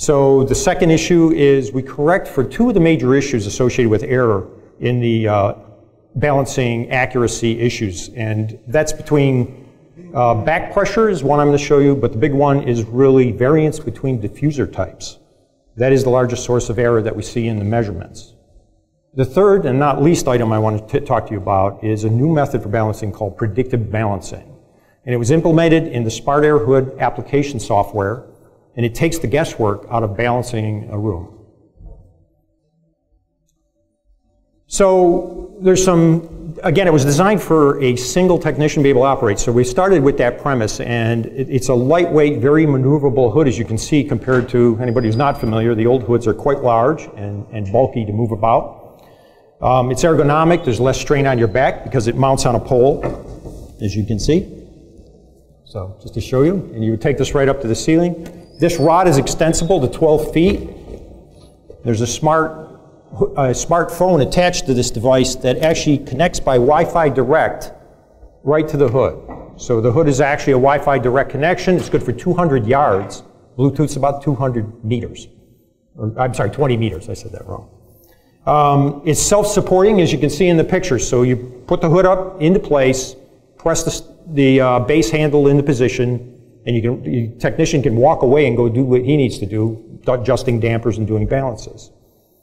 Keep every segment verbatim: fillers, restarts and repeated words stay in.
So the second issue is we correct for two of the major issues associated with error in the uh, balancing accuracy issues. And that's between uh, back pressure is one I'm going to show you, but the big one is really variance between diffuser types. That is the largest source of error that we see in the measurements. The third and not least item I want to talk to you about is a new method for balancing called Predictive Balancing. And it was implemented in the PredictAir Hood application software, and it takes the guesswork out of balancing a room. So there's some, again, it was designed for a single technician to be able to operate. So we started with that premise, and it, it's a lightweight, very maneuverable hood, as you can see, compared to anybody who's not familiar. The old hoods are quite large and, and bulky to move about. Um, it's ergonomic. There's less strain on your back because it mounts on a pole, as you can see. So just to show you, and you would take this right up to the ceiling. This rod is extensible to twelve feet. There's a smart a smartphone attached to this device that actually connects by Wi-Fi direct right to the hood. So the hood is actually a Wi-Fi direct connection. It's good for two hundred yards. Bluetooth's about two hundred meters. Or, I'm sorry, twenty meters. I said that wrong. Um, it's self-supporting, as you can see in the picture. So you put the hood up into place, press the, the uh, base handle into position, and you can, the technician can walk away and go do what he needs to do, adjusting dampers and doing balances.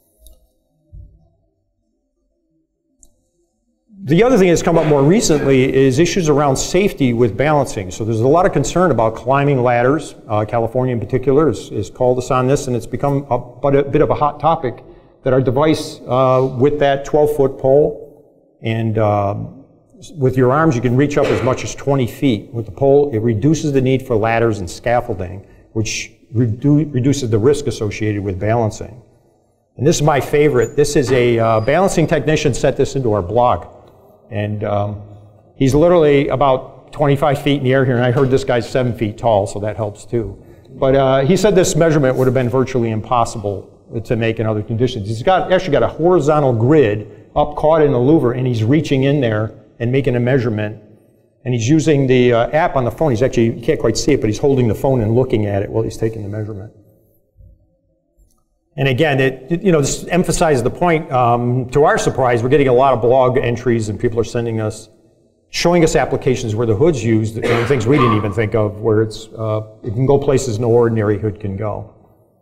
The other thing that's come up more recently is issues around safety with balancing. So there's a lot of concern about climbing ladders. Uh, California in particular has, has called us on this, and it's become a, but a bit of a hot topic that our device uh, with that twelve foot pole and uh, with your arms you can reach up as much as twenty feet. With the pole, it reduces the need for ladders and scaffolding, which redu reduces the risk associated with balancing. And this is my favorite. This is a uh, balancing technician sent this into our blog. And um, he's literally about twenty-five feet in the air here, and I heard this guy's seven feet tall, so that helps too. But uh, he said this measurement would have been virtually impossible to make in other conditions. He's got, actually got a horizontal grid up caught in a louver, and he's reaching in there and making a measurement. And he's using the uh, app on the phone. He's actually, you can't quite see it, but he's holding the phone and looking at it while he's taking the measurement. And again, it, it, you know, this emphasizes the point. Um, to our surprise, we're getting a lot of blog entries, and people are sending us, showing us applications where the hood's used, and things we didn't even think of, where it's, uh, it can go places no ordinary hood can go.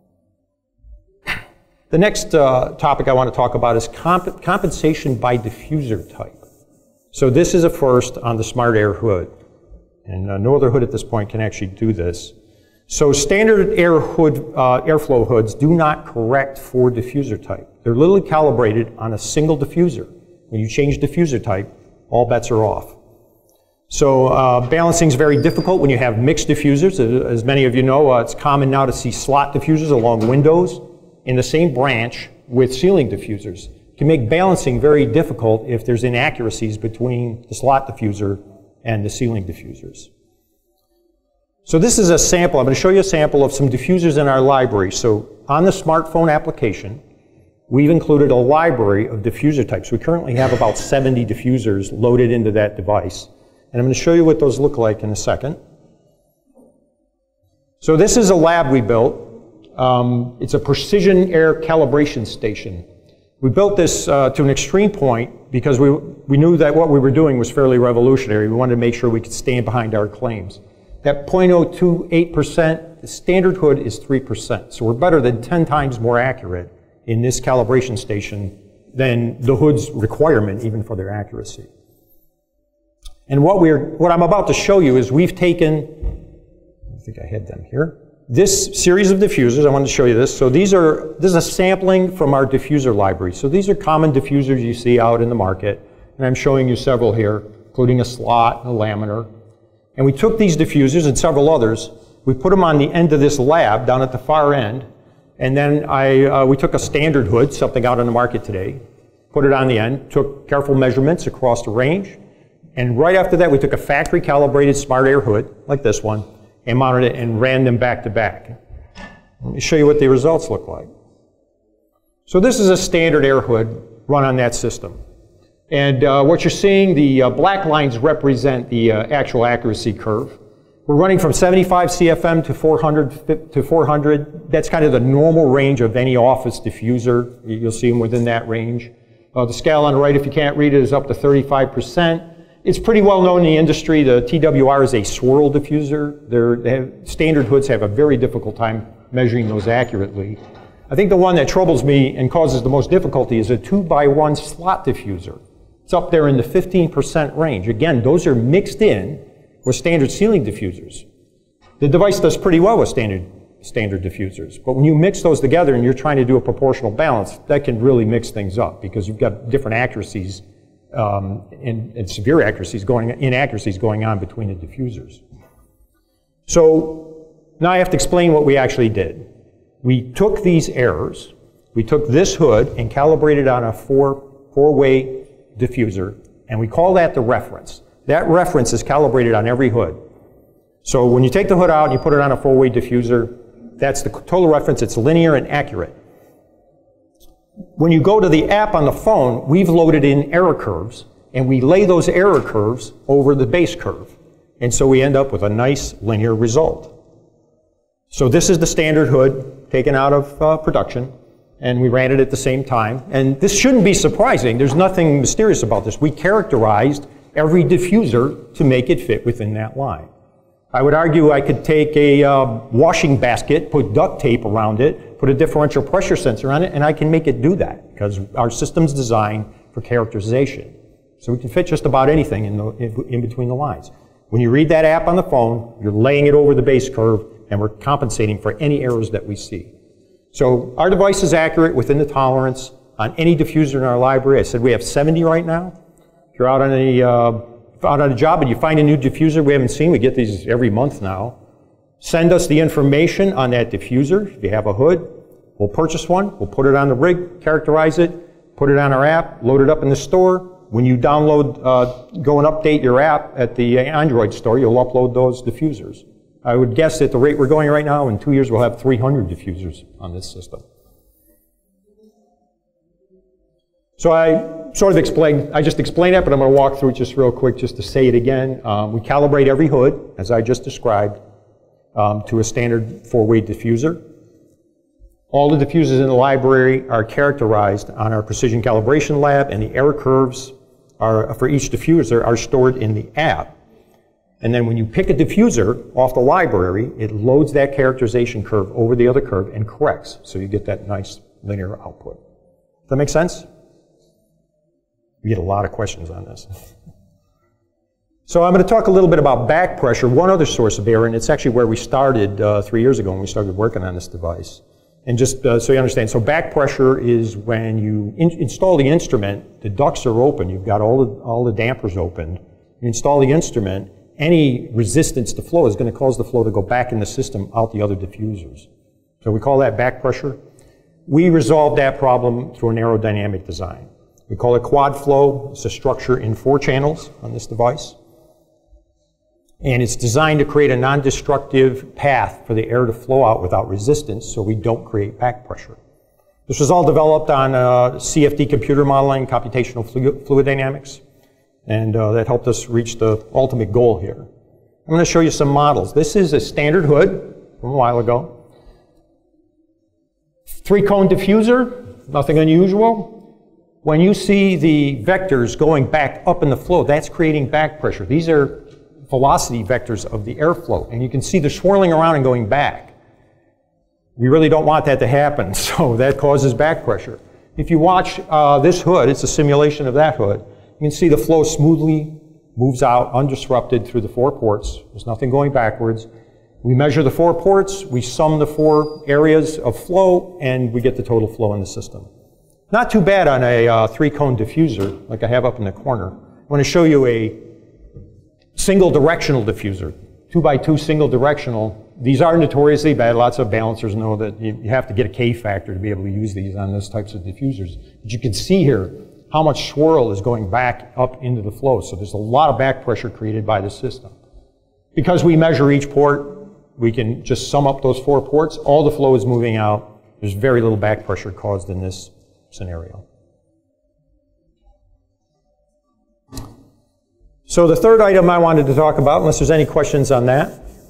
The next uh, topic I want to talk about is comp compensation by diffuser type. So this is a first on the PredictAir hood, and uh, no other hood at this point can actually do this. So standard air hood, uh, airflow hoods do not correct for diffuser type. They're literally calibrated on a single diffuser. When you change diffuser type, all bets are off. So uh, balancing is very difficult when you have mixed diffusers. As many of you know, uh, it's common now to see slot diffusers along windows in the same branch with ceiling diffusers. It can make balancing very difficult if there's inaccuracies between the slot diffuser and the ceiling diffusers. So this is a sample. I'm going to show you a sample of some diffusers in our library. So on the smartphone application, we've included a library of diffuser types. We currently have about seventy diffusers loaded into that device. And I'm going to show you what those look like in a second. So this is a lab we built. Um, it's a precision air calibration station. We built this uh, to an extreme point because we, we knew that what we were doing was fairly revolutionary. We wanted to make sure we could stand behind our claims. That zero point zero two eight percent, the standard hood is three percent. So we're better than ten times more accurate in this calibration station than the hood's requirement, even for their accuracy. And what, we're, what I'm about to show you is we've taken, I think I had them here, this series of diffusers. I wanted to show you this. So these are, this is a sampling from our diffuser library. So these are common diffusers you see out in the market, and I'm showing you several here, including a slot, a laminar. And we took these diffusers and several others, we put them on the end of this lab down at the far end, and then I, uh, we took a standard hood, something out on the market today, put it on the end, took careful measurements across the range, and right after that we took a factory calibrated PredictAir hood, like this one, and mounted it and ran them back to back. Let me show you what the results look like. So this is a standard air hood run on that system. And uh, what you're seeing, the uh, black lines represent the uh, actual accuracy curve. We're running from seventy-five C F M to four hundred to four hundred. That's kind of the normal range of any office diffuser. You'll see them within that range. Uh, the scale on the right, if you can't read it, is up to thirty-five percent. It's pretty well known in the industry. The T W R is a swirl diffuser. They're, they have, standard hoods have a very difficult time measuring those accurately. I think the one that troubles me and causes the most difficulty is a two by one slot diffuser. It's up there in the fifteen percent range. Again, those are mixed in with standard ceiling diffusers. The device does pretty well with standard, standard diffusers, but when you mix those together and you're trying to do a proportional balance, that can really mix things up because you've got different accuracies um, and, and severe accuracies going, inaccuracies going on between the diffusers. So now I have to explain what we actually did. We took these errors, we took this hood and calibrated on a four, four-way diffuser, and we call that the reference. That reference is calibrated on every hood. So when you take the hood out and you put it on a four-way diffuser, that's the total reference. It's linear and accurate. When you go to the app on the phone, we've loaded in error curves, and we lay those error curves over the base curve. And so we end up with a nice linear result. So this is the standard hood taken out of uh, production, and we ran it at the same time. And this shouldn't be surprising. There's nothing mysterious about this. We characterized every diffuser to make it fit within that line. I would argue I could take a uh, washing basket, put duct tape around it, put a differential pressure sensor on it, and I can make it do that because our system's designed for characterization. So we can fit just about anything in, the, in, in between the lines. When you read that app on the phone, you're laying it over the base curve, and we're compensating for any errors that we see. So our device is accurate within the tolerance on any diffuser in our library. I said we have seventy right now. If you're out on a, uh, out on a job and you find a new diffuser we haven't seen, we get these every month now. Send us the information on that diffuser. If you have a hood, we'll purchase one, we'll put it on the rig, characterize it, put it on our app, load it up in the store. When you download, uh, go and update your app at the Android store, you'll upload those diffusers. I would guess at the rate we're going right now, in two years we'll have three hundred diffusers on this system. So I sort of explained, I just explained that, but I'm going to walk through it just real quick just to say it again. Um, we calibrate every hood, as I just described, um, to a standard four-way diffuser. All the diffusers in the library are characterized on our precision calibration lab, and the error curves are, for each diffuser are stored in the app. And then when you pick a diffuser off the library, it loads that characterization curve over the other curve and corrects, so you get that nice linear output. Does that make sense? We get a lot of questions on this. So I'm going to talk a little bit about back pressure, one other source of error, and it's actually where we started uh, three years ago when we started working on this device. And just uh, so you understand, so back pressure is when you in install the instrument, the ducts are open, you've got all the, all the dampers open, you install the instrument, any resistance to flow is going to cause the flow to go back in the system out the other diffusers. So we call that back pressure. We resolved that problem through an aerodynamic design. We call it quad flow. It's a structure in four channels on this device. And it's designed to create a non-destructive path for the air to flow out without resistance so we don't create back pressure. This was all developed on uh, C F D computer modeling, computational fluid, fluid dynamics. And uh, that helped us reach the ultimate goal here. I'm going to show you some models. This is a standard hood from a while ago. Three-cone diffuser, nothing unusual. When you see the vectors going back up in the flow, that's creating back pressure. These are velocity vectors of the airflow, and you can see they're swirling around and going back. We really don't want that to happen, so that causes back pressure. If you watch uh, this hood, it's a simulation of that hood. You can see the flow smoothly moves out undisrupted through the four ports. There's nothing going backwards. We measure the four ports, we sum the four areas of flow, and we get the total flow in the system. Not too bad on a uh, three-cone diffuser, like I have up in the corner. I want to show you a single directional diffuser, two by two single directional. These are notoriously bad. Lots of balancers know that you, you have to get a K factor to be able to use these on those types of diffusers. But you can see here how much swirl is going back up into the flow. So there's a lot of back pressure created by the system. Because we measure each port, we can just sum up those four ports. All the flow is moving out. There's very little back pressure caused in this scenario. So the third item I wanted to talk about, unless there's any questions on that,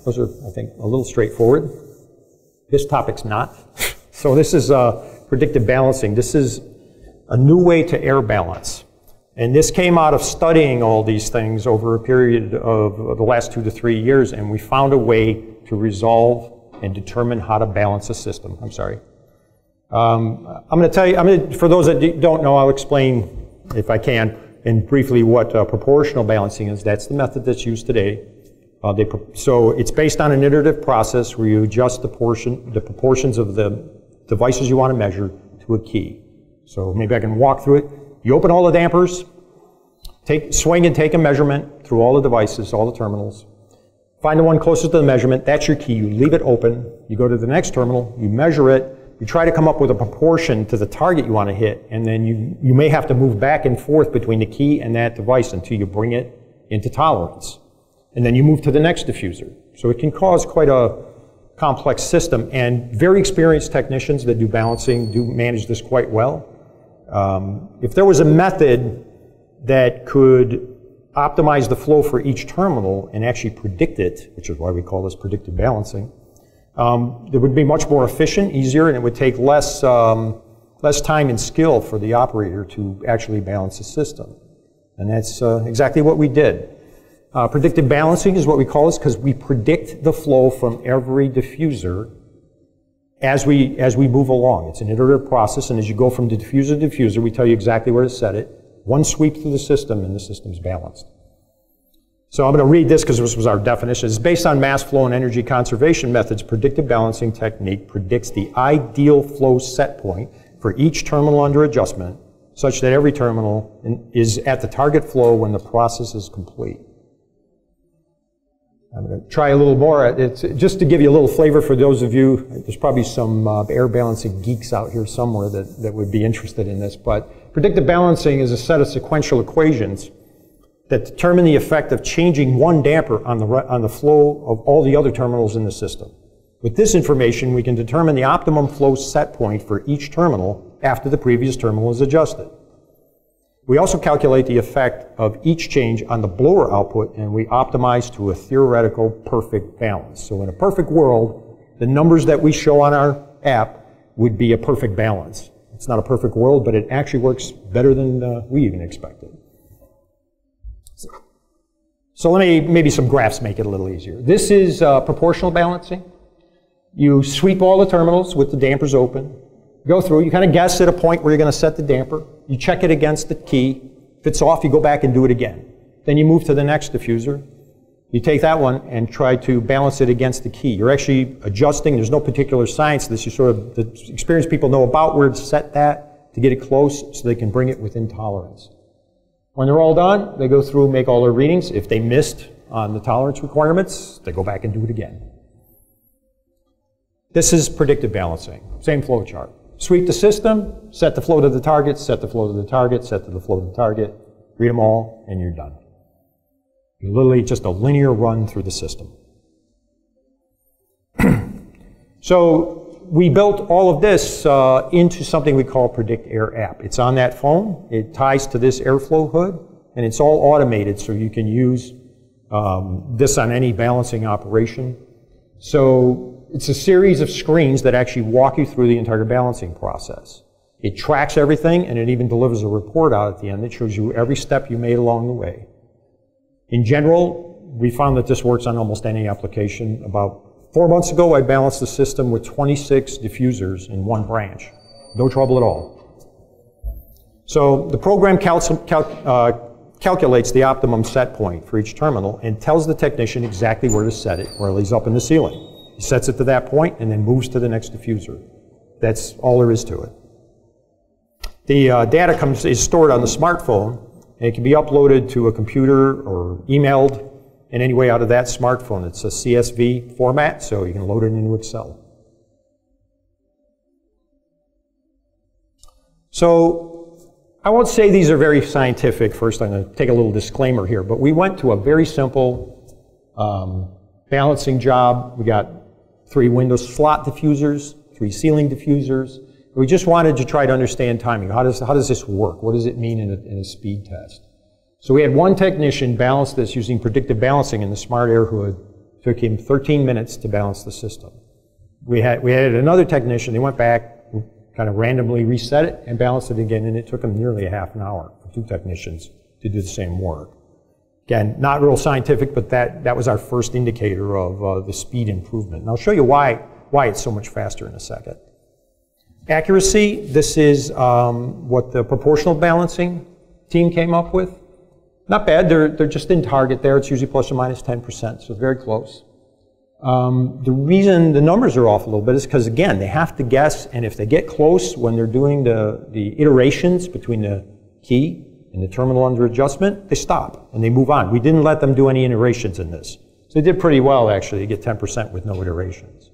Those are, I think, a little straightforward. This topic's not. So this is uh, predictive balancing. This is a new way to air balance. And this came out of studying all these things over a period of the last two to three years, and we found a way to resolve and determine how to balance a system. I'm sorry. Um, I'm going to tell you, I'm going to, for those that don't know, I'll explain, if I can, and briefly what uh, proportional balancing is. That's the method that's used today. Uh, they, so it's based on an iterative process where you adjust the, portion, the proportions of the devices you want to measure to a key. So maybe I can walk through it. You open all the dampers, take, swing and take a measurement through all the devices, all the terminals. Find the one closest to the measurement. That's your key. You leave it open. You go to the next terminal. You measure it. You try to come up with a proportion to the target you want to hit, and then you, you may have to move back and forth between the key and that device until you bring it into tolerance. And then you move to the next diffuser. So it can cause quite a complex system, and very experienced technicians that do balancing do manage this quite well. Um, if there was a method that could optimize the flow for each terminal and actually predict it, which is why we call this predictive balancing, Um, it would be much more efficient, easier, and it would take less, um, less time and skill for the operator to actually balance the system. And that's uh, exactly what we did. Uh, predictive balancing is what we call this because we predict the flow from every diffuser as we, as we move along. It's an iterative process, and as you go from diffuser to diffuser, we tell you exactly where to set it. One sweep through the system, and the system's balanced. So I'm going to read this because this was our definition. It's based on mass flow and energy conservation methods. Predictive balancing technique predicts the ideal flow set point for each terminal under adjustment, such that every terminal is at the target flow when the process is complete. I'm going to try a little more. It's just to give you a little flavor for those of you, there's probably some uh, air balancing geeks out here somewhere that, that would be interested in this, but predictive balancing is a set of sequential equations that determine the effect of changing one damper on the, on the flow of all the other terminals in the system. With this information, we can determine the optimum flow set point for each terminal after the previous terminal is adjusted. We also calculate the effect of each change on the blower output, and we optimize to a theoretical perfect balance. So in a perfect world, the numbers that we show on our app would be a perfect balance. It's not a perfect world, but it actually works better than uh, we even expected. So let me, maybe some graphs make it a little easier. This is uh, proportional balancing. You sweep all the terminals with the dampers open, go through, you kind of guess at a point where you're going to set the damper, you check it against the key, if it's off you go back and do it again. Then you move to the next diffuser, you take that one and try to balance it against the key. You're actually adjusting, there's no particular science to this, you sort of, the experienced people know about where to set that to get it close so they can bring it within tolerance. When they're all done, they go through and make all their readings. If they missed on the tolerance requirements, they go back and do it again. This is predictive balancing, same flow chart. Sweep the system, set the flow to the target, set the flow to the target, set to the flow to the target, read them all, and you're done. You're literally just a linear run through the system. So we built all of this uh, into something we call PredictAir App. It's on that phone. It ties to this airflow hood, and it's all automated, so you can use um, this on any balancing operation. So it's a series of screens that actually walk you through the entire balancing process. It tracks everything, and it even delivers a report out at the end that shows you every step you made along the way. In general, we found that this works on almost any application. About Four months ago, I balanced the system with twenty-six diffusers in one branch. No trouble at all. So the program cal cal uh, calculates the optimum set point for each terminal and tells the technician exactly where to set it, where he's up in the ceiling. He sets it to that point and then moves to the next diffuser. That's all there is to it. The uh, data comes, is stored on the smartphone, and it can be uploaded to a computer or emailed in any way out of that smartphone. It's a C S V format, so you can load it into Excel. So I won't say these are very scientific. First, I'm going to take a little disclaimer here, but we went to a very simple um, balancing job. We got three window slot diffusers, three ceiling diffusers. We just wanted to try to understand timing. How does, how does this work? What does it mean in a, in a speed test? So we had one technician balance this using predictive balancing in the smart air hood It took him thirteen minutes to balance the system. We had, we had another technician, they went back, kind of randomly reset it and balanced it again, and it took them nearly a half an hour for two technicians to do the same work. Again, not real scientific, but that, that was our first indicator of uh, the speed improvement. And I'll show you why, why it's so much faster in a second. Accuracy, this is um, what the proportional balancing team came up with. Not bad, they're, they're just in target there. It's usually plus or minus ten percent, so very close. Um, the reason the numbers are off a little bit is because, again, they have to guess, and if they get close when they're doing the, the iterations between the key and the terminal under adjustment, they stop and they move on. We didn't let them do any iterations in this. So they did pretty well, actually, to get ten percent with no iterations.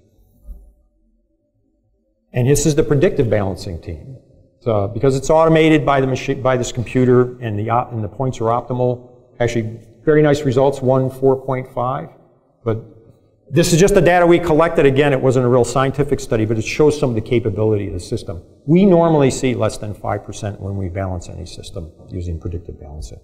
And this is the predictive balancing team. So, because it's automated by the machine, by this computer, and the, op and the points are optimal. Actually, very nice results, one four point five. But this is just the data we collected. Again, it wasn't a real scientific study, but it shows some of the capability of the system. We normally see less than five percent when we balance any system using predictive balancing.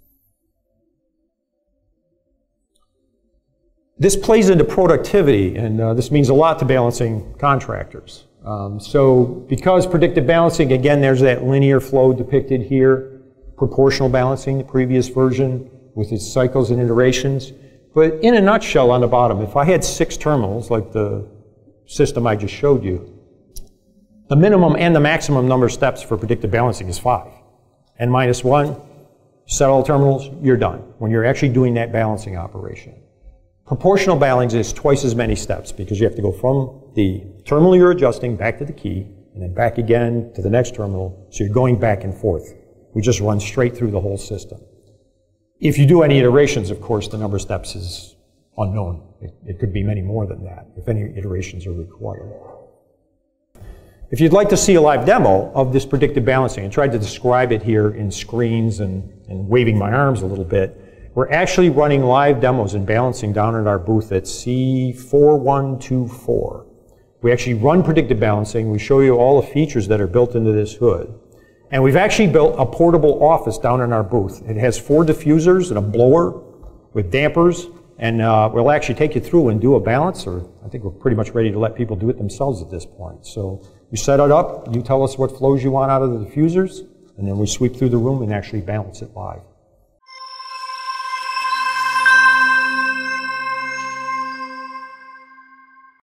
This plays into productivity, and uh, this means a lot to balancing contractors. Um, so because predictive balancing, again, there's that linear flow depicted here, proportional balancing, the previous version, with its cycles and iterations. But in a nutshell on the bottom, if I had six terminals, like the system I just showed you, the minimum and the maximum number of steps for predictive balancing is five. N minus one, set all terminals, you're done, when you're actually doing that balancing operation. Proportional balancing is twice as many steps because you have to go from the terminal you're adjusting back to the key and then back again to the next terminal, so you're going back and forth. We just run straight through the whole system. If you do any iterations, of course, the number of steps is unknown. It, it could be many more than that if any iterations are required. If you'd like to see a live demo of this predictive balancing, I tried to describe it here in screens and, and waving my arms a little bit. We're actually running live demos and balancing down at our booth at C four one two four. We actually run predictive balancing. We show you all the features that are built into this hood. And we've actually built a portable office down in our booth. It has four diffusers and a blower with dampers. And uh, we'll actually take you through and do a balance, or I think we're pretty much ready to let people do it themselves at this point. So you set it up, you tell us what flows you want out of the diffusers, and then we sweep through the room and actually balance it live.